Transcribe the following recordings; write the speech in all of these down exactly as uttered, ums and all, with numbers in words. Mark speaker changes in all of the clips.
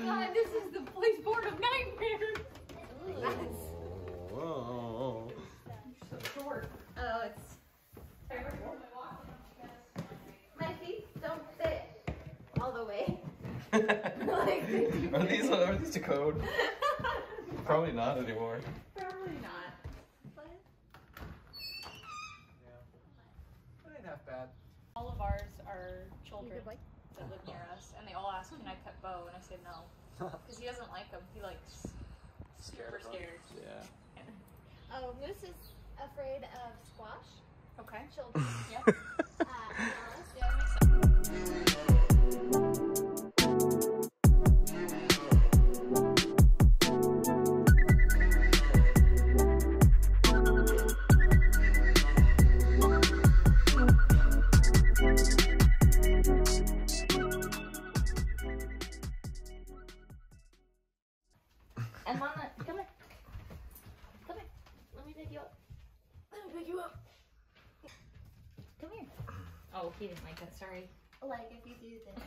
Speaker 1: God, this is the police board of nightmares.
Speaker 2: That's
Speaker 3: Whoa.
Speaker 1: so short.
Speaker 2: Oh, it's terrible. My feet don't fit all the way. Like,
Speaker 3: Are these are these a code? Probably not anymore.
Speaker 2: probably not. But
Speaker 4: Yeah. That ain't half bad.
Speaker 1: All of ours are children that live near us, and they all ask, can I pet Bo? And I say no. Because he doesn't like them. He likes super scared.
Speaker 3: Yeah.
Speaker 2: oh, Moose is afraid of squash.
Speaker 1: Okay.
Speaker 2: Children.
Speaker 1: Yep.
Speaker 2: Uh, Alice.
Speaker 1: Yeah, that makes sense.
Speaker 2: And Mama, come here. Come here. Let me pick you up. Let me pick you up. Come here.
Speaker 1: Oh, he didn't like that. Sorry.
Speaker 2: Like if you do this.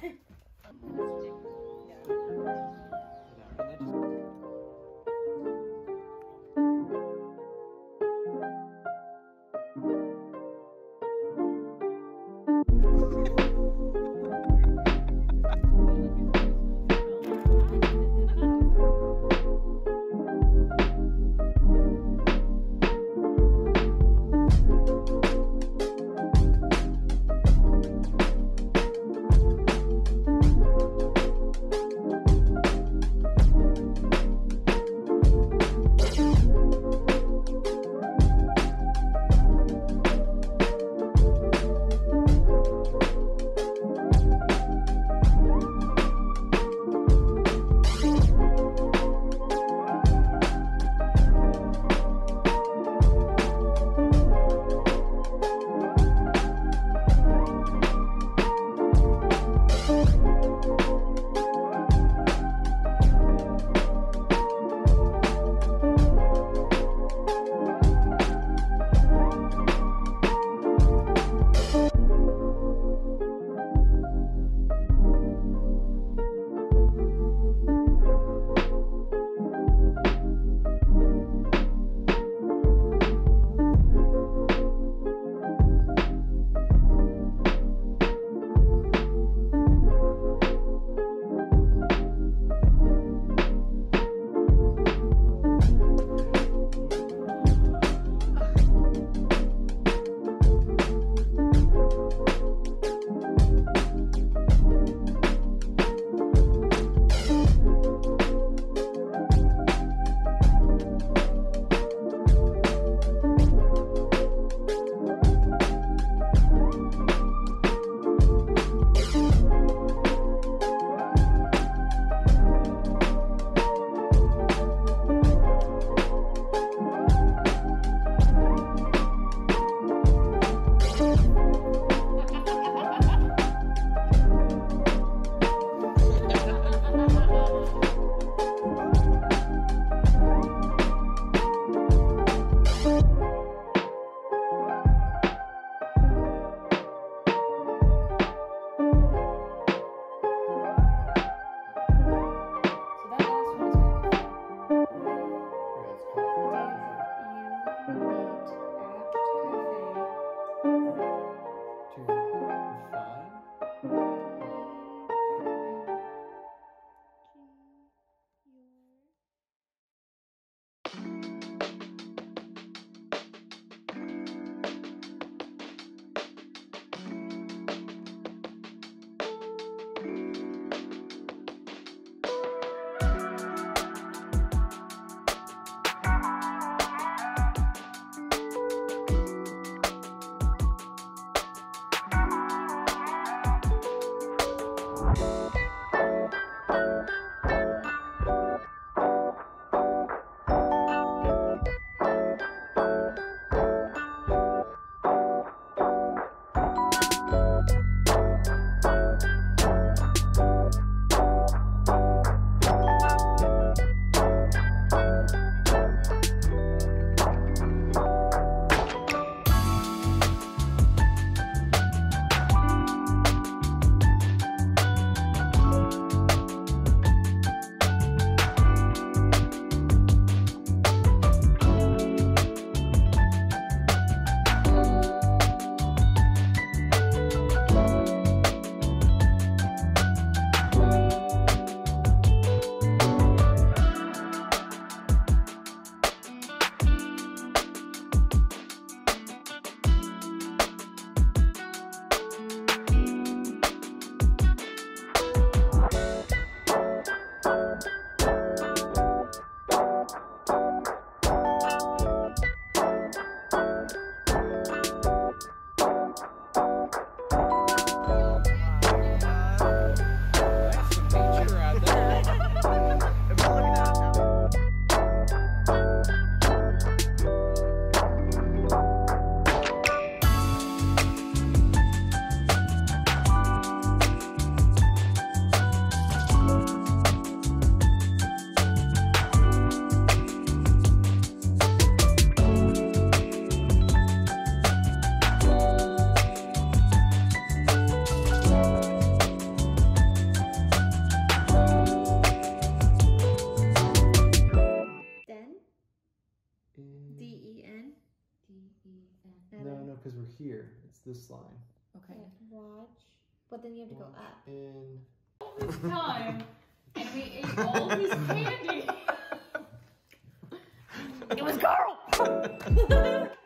Speaker 4: this line.
Speaker 5: Okay.
Speaker 2: Watch. But then you have to go
Speaker 4: Watch
Speaker 2: up.
Speaker 4: in.
Speaker 1: All this time, and we ate all this candy.
Speaker 2: It was Carl!